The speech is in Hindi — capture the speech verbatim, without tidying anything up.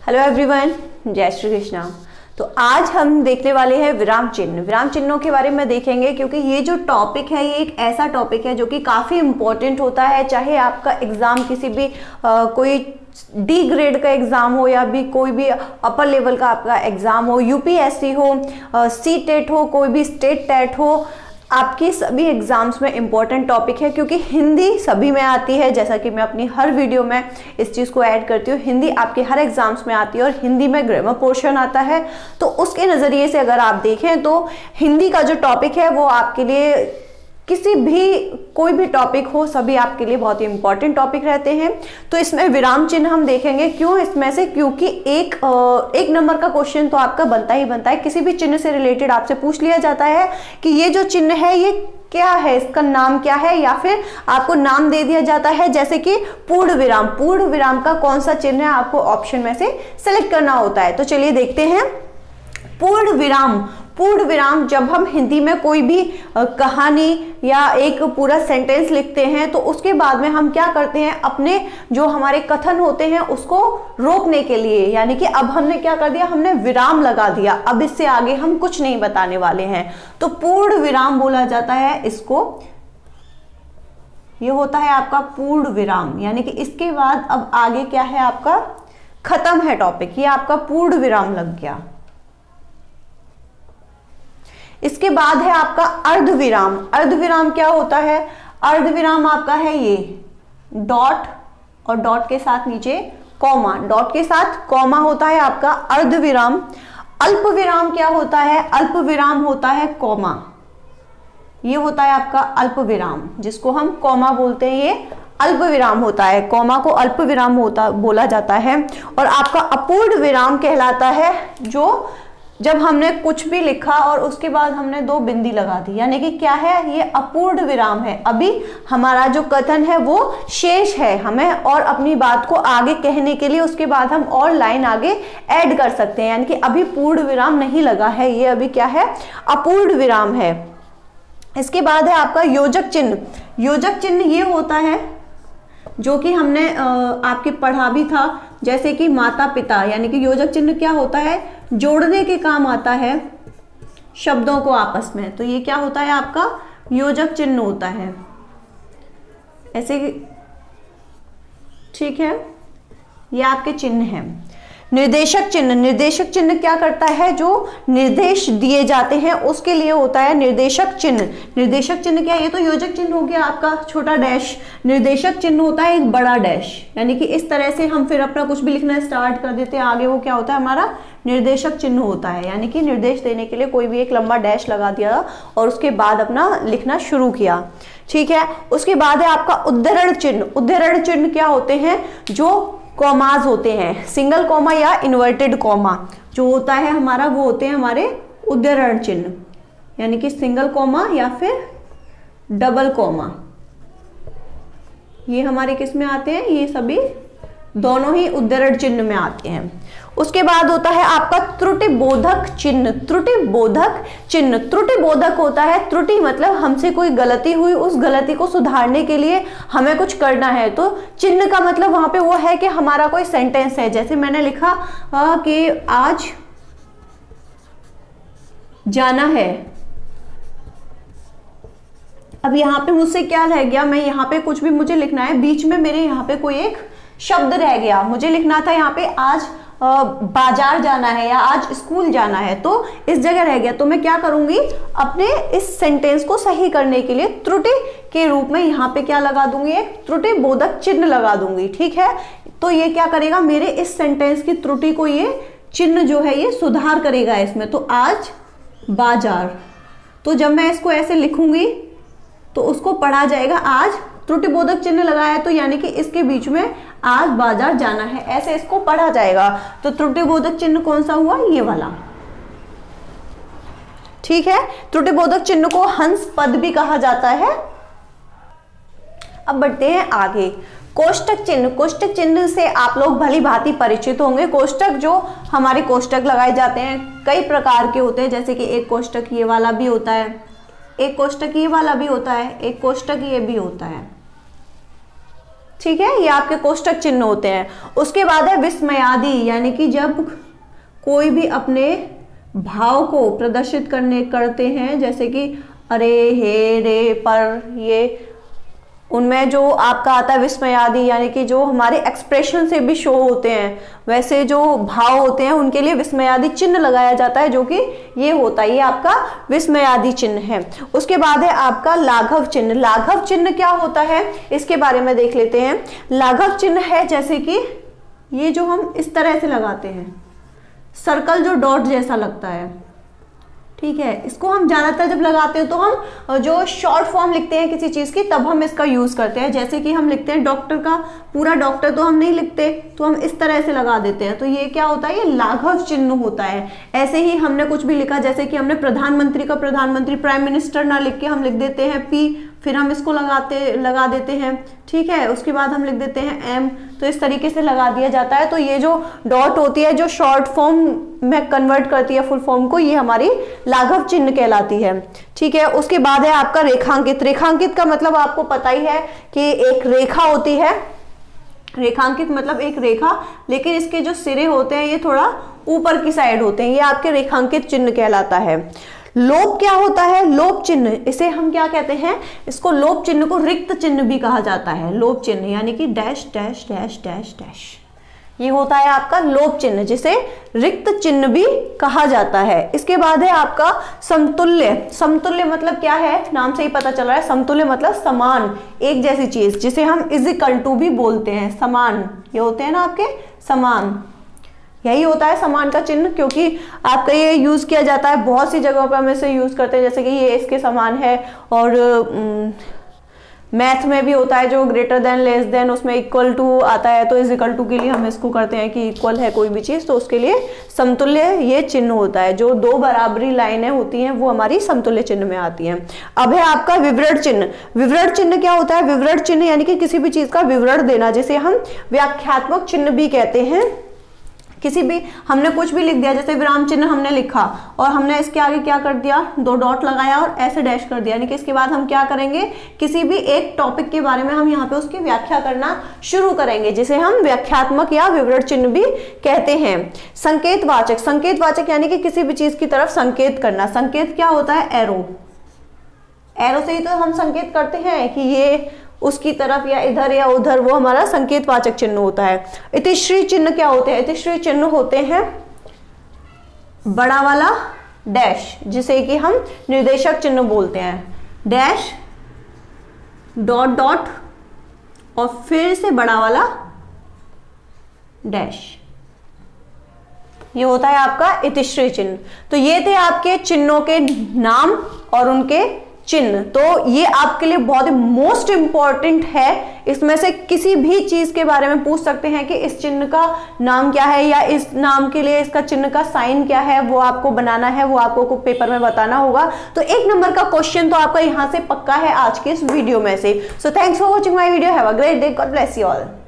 हेलो एवरीवन, जय श्री कृष्णा। तो आज हम देखने वाले हैं विराम चिन्ह। विराम चिन्हों के बारे में देखेंगे क्योंकि ये जो टॉपिक है ये एक ऐसा टॉपिक है जो कि काफ़ी इम्पोर्टेंट होता है। चाहे आपका एग्ज़ाम किसी भी आ, कोई डी ग्रेड का एग्ज़ाम हो या भी कोई भी अपर लेवल का आपका एग्ज़ाम हो, यूपीएससी हो, सी टेट हो, कोई भी स्टेट टेट हो, आपकी सभी एग्जाम्स में इम्पॉर्टेंट टॉपिक है क्योंकि हिंदी सभी में आती है। जैसा कि मैं अपनी हर वीडियो में इस चीज़ को ऐड करती हूँ, हिंदी आपके हर एग्जाम्स में आती है और हिंदी में ग्रामर पोर्शन आता है। तो उसके नज़रिए से अगर आप देखें तो हिंदी का जो टॉपिक है वो आपके लिए किसी भी कोई भी टॉपिक हो, सभी आपके लिए बहुत ही इंपॉर्टेंट टॉपिक रहते हैं। तो इसमें विराम चिन्ह हम देखेंगे। क्यों इसमें से? क्योंकि एक एक नंबर का क्वेश्चन तो आपका बनता ही बनता है। किसी भी चिन्ह से रिलेटेड आपसे पूछ लिया जाता है कि ये जो चिन्ह है ये क्या है, इसका नाम क्या है, या फिर आपको नाम दे दिया जाता है जैसे कि पूर्ण विराम। पूर्ण विराम का कौन सा चिन्ह है आपको ऑप्शन में से सेलेक्ट करना होता है। तो चलिए देखते हैं। पूर्ण विराम पूर्ण विराम जब हम हिंदी में कोई भी कहानी या एक पूरा सेंटेंस लिखते हैं तो उसके बाद में हम क्या करते हैं, अपने जो हमारे कथन होते हैं उसको रोकने के लिए, यानी कि अब हमने क्या कर दिया, हमने विराम लगा दिया। अब इससे आगे हम कुछ नहीं बताने वाले हैं। तो पूर्ण विराम बोला जाता है इसको। ये होता है आपका पूर्ण विराम, यानी कि इसके बाद अब आगे क्या है आपका, खत्म है टॉपिक, ये आपका पूर्ण विराम लग गया। इसके बाद है आपका अर्धविराम। अर्धविराम क्या होता है? अर्धविराम आपका है ये डॉट और डॉट के साथ नीचे कॉमा, डॉट के साथ कॉमा होता है आपका अर्धविराम। अल्पविराम क्या होता है? अल्पविराम होता है कॉमा, ये होता है आपका अल्पविराम, जिसको हम कॉमा बोलते हैं, ये अल्पविराम होता है। कॉमा को अल्पविराम होता बोला जाता है। और आपका अपूर्ण विराम कहलाता है जो जब हमने कुछ भी लिखा और उसके बाद हमने दो बिंदी लगा दी, यानी कि क्या है, ये अपूर्ण विराम है। अभी हमारा जो कथन है वो शेष है, हमें और अपनी बात को आगे कहने के लिए उसके बाद हम और लाइन आगे ऐड कर सकते हैं, यानी कि अभी पूर्ण विराम नहीं लगा है, ये अभी क्या है, अपूर्ण विराम है। इसके बाद है आपका योजक चिन्ह। योजक चिन्ह ये होता है जो कि हमने आपके पढ़ा भी था, जैसे कि माता पिता, यानी कि योजक चिन्ह क्या होता है, जोड़ने के काम आता है शब्दों को आपस में। तो ये क्या होता है आपका योजक चिन्ह होता है ऐसे, ठीक है, ये आपके चिन्ह हैं। निर्देशक चिन्ह। निर्देशक चिन्ह क्या करता है, जो निर्देश दिए जाते हैं उसके लिए होता है निर्देशक चिन्ह। निर्देशक चिन्ह क्या है, ये तो योजक चिन्ह हो गया आपका छोटा डैश। निर्देशक चिन्ह होता है एक बड़ा डैश, यानी कि इस तरह से हम फिर अपना कुछ भी लिखना स्टार्ट कर देते हैं आगे, वो क्या होता है हमारा निर्देशक चिन्ह होता है। यानी कि निर्देश देने के लिए कोई भी एक लंबा डैश लगा दिया और उसके बाद अपना लिखना शुरू किया, ठीक है। उसके बाद है आपका उद्धरण चिन्ह। उद्धरण चिन्ह क्या होते हैं, जो कॉमाज होते हैं, सिंगल कॉमा या इन्वर्टेड कॉमा जो होता है हमारा, वो होते हैं हमारे उद्धरण चिन्ह, यानी कि सिंगल कॉमा या फिर डबल कॉमा। ये हमारे किस में आते हैं, ये सभी दोनों ही उद्धरण चिन्ह में आते हैं। उसके बाद होता है आपका त्रुटि बोधक चिन्ह। त्रुटि बोधक चिन्ह, त्रुटि बोधक होता है, त्रुटि मतलब हमसे कोई गलती हुई, उस गलती को सुधारने के लिए हमें कुछ करना है। तो चिन्ह का मतलब वहां पे वो है कि हमारा कोई सेंटेंस है, जैसे मैंने लिखा आ, कि आज जाना है। अब यहाँ पे मुझसे क्या रह गया, मैं यहाँ पे कुछ भी मुझे लिखना है, बीच में मेरे यहाँ पे कोई एक शब्द रह गया, मुझे लिखना था यहाँ पे आज बाजार जाना है या आज स्कूल जाना है, तो इस जगह रह गया। तो मैं क्या करूंगी, अपने इस सेंटेंस को सही करने के लिए त्रुटि के रूप में यहाँ पे क्या लगा दूंगी, एक त्रुटि बोधक चिन्ह लगा दूंगी, ठीक है। तो ये क्या करेगा, मेरे इस सेंटेंस की त्रुटि को ये चिन्ह जो है ये सुधार करेगा इसमें। तो आज बाजार, तो जब मैं इसको ऐसे लिखूंगी तो उसको पढ़ा जाएगा आज, त्रुटि बोधक चिन्ह लगाया है तो यानी कि इसके बीच में आज बाजार जाना है, ऐसे इसको पढ़ा जाएगा। तो त्रुटि बोधक चिन्ह कौन सा हुआ, ये वाला, ठीक है। त्रुटि बोधक चिन्ह को हंस पद भी कहा जाता है। अब बढ़ते हैं आगे। कोष्टक चिन्ह। कोष्टक चिन्ह से आप लोग भली भांति परिचित होंगे। कोष्टक जो हमारे कोष्टक लगाए जाते हैं कई प्रकार के होते हैं, जैसे कि एक कोष्टक ये वाला भी होता है, एक कोष्टक ये वाला भी होता है, एक कोष्टक ये भी होता है। ठीक है, ये आपके कोष्टक चिन्ह होते हैं। उसके बाद है विस्मयादि, यानी कि जब कोई भी अपने भाव को प्रदर्शित करने करते हैं, जैसे कि अरे, हे, रे, पर, ये, उनमें जो आपका आता है विस्मयादि, यानी कि जो हमारे एक्सप्रेशन से भी शो होते हैं, वैसे जो भाव होते हैं उनके लिए विस्मयादि चिन्ह लगाया जाता है, जो कि ये होता है, ये आपका विस्मयादि चिन्ह है। उसके बाद है आपका लाघव चिन्ह। लाघव चिन्ह क्या होता है, इसके बारे में देख लेते हैं। लाघव चिन्ह है जैसे कि ये जो हम इस तरह से लगाते हैं, सर्कल जो डॉट जैसा लगता है, ठीक है, इसको हम ज्यादातर जब लगाते हैं तो हम जो शॉर्ट फॉर्म लिखते हैं किसी चीज की, तब हम इसका यूज करते हैं। जैसे कि हम लिखते हैं डॉक्टर का पूरा डॉक्टर तो हम नहीं लिखते, तो हम इस तरह से लगा देते हैं, तो ये क्या होता है, ये लाघव चिन्ह होता है। ऐसे ही हमने कुछ भी लिखा, जैसे कि हमने प्रधानमंत्री का प्रधानमंत्री, प्राइम मिनिस्टर ना लिख के हम लिख देते हैं पी, फिर हम इसको लगाते लगा देते हैं, ठीक है, उसके बाद हम लिख देते हैं एम, तो इस तरीके से लगा दिया जाता है। तो ये जो डॉट होती है, जो शॉर्ट फॉर्म में कन्वर्ट करती है फुल फॉर्म को, ये हमारी लाघव चिन्ह कहलाती है, ठीक है। उसके बाद है आपका रेखांकित। रेखांकित का मतलब आपको पता ही है कि एक रेखा होती है, रेखांकित मतलब एक रेखा, लेकिन इसके जो सिरे होते हैं ये थोड़ा ऊपर की साइड होते हैं, ये आपके रेखांकित चिन्ह कहलाता है। लोप क्या होता है, लोप चिन्ह, इसे हम क्या कहते हैं, इसको लोप चिन्ह को रिक्त चिन्ह भी कहा जाता है। लोप चिन्ह यानी कि dash dash dash dash dash, ये होता है आपका लोप चिन्ह, जिसे रिक्त चिन्ह भी कहा जाता है। इसके बाद है आपका समतुल्य। समतुल्य मतलब क्या है, नाम से ही पता चल रहा है, समतुल्य मतलब समान, एक जैसी चीज, जिसे हम इज इक्वल टू भी बोलते हैं। समान, ये होते हैं ना आपके समान, यही होता है समान का चिन्ह, क्योंकि आपका ये यूज किया जाता है बहुत सी जगहों पर, हम इसे यूज करते हैं, जैसे कि ये इसके समान है, और मैथ में भी होता है जो ग्रेटर देन लेस देन, उसमें इक्वल टू आता है, तो इज इक्वल टू के लिए हम इसको करते हैं कि इक्वल है कोई भी चीज, तो उसके लिए समतुल्य ये चिन्ह होता है। जो दो बराबरी लाइनें होती हैं वो हमारी समतुल्य चिन्ह में आती हैं। अब है आपका विवरण चिन्ह। विवरण चिन्ह क्या होता है, विवरण चिन्ह यानी कि किसी भी चीज का विवरण देना, जिसे हम व्याख्यात्मक चिन्ह भी कहते हैं। किसी भी हमने कुछ भी लिख दिया, जैसे विराम चिन्ह हमने लिखा और हमने इसके आगे क्या कर दिया, दो डॉट लगाया और ऐसे डैश कर दिया, यानी कि इसके बाद हम क्या करेंगे, किसी भी एक टॉपिक के बारे में हम यहाँ पे उसकी व्याख्या करना शुरू करेंगे, जिसे हम व्याख्यात्मक या विवरण चिन्ह भी कहते हैं। संकेतवाचक। संकेतवाचक यानी कि किसी भी चीज की तरफ संकेत करना। संकेत क्या होता है, एरो, एरो से ही तो हम संकेत करते हैं कि ये उसकी तरफ या इधर या उधर, वो हमारा संकेतवाचक चिन्ह होता है। इतिश्री चिन्ह क्या होते हैं, इतिश्री चिन्ह होते हैं बड़ा वाला डैश, जिसे कि हम निर्देशक चिन्ह बोलते हैं। डैश, डॉट डॉट और फिर से बड़ा वाला डैश, ये होता है आपका इतिश्री चिन्ह। तो ये थे आपके चिन्हों के नाम और उनके चिन्ह। तो ये आपके लिए बहुत ही मोस्ट इंपॉर्टेंट है। इसमें से किसी भी चीज के बारे में पूछ सकते हैं कि इस चिन्ह का नाम क्या है, या इस नाम के लिए इसका चिन्ह का साइन क्या है, वो आपको बनाना है, वो आपको पेपर में बताना होगा। तो एक नंबर का क्वेश्चन तो आपका यहां से पक्का है आज के इस वीडियो में से। So thanks for watching my video, have a great day, God bless you all.